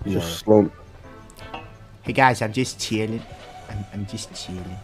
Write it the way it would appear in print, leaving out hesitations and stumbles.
Just Yeah. slow. Hey guys, I'm just chilling. I'm just chilling.